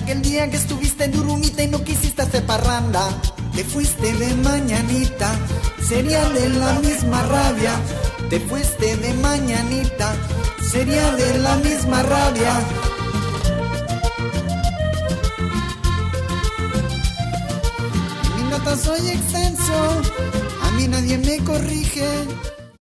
aquel día que estuviste en Urumita y no quisiste hacer parranda. Te fuiste de mañanita, sería de la misma rabia. Te fuiste de mañanita, sería de la misma rabia. En mi nota soy extenso, a mí nadie me corrige.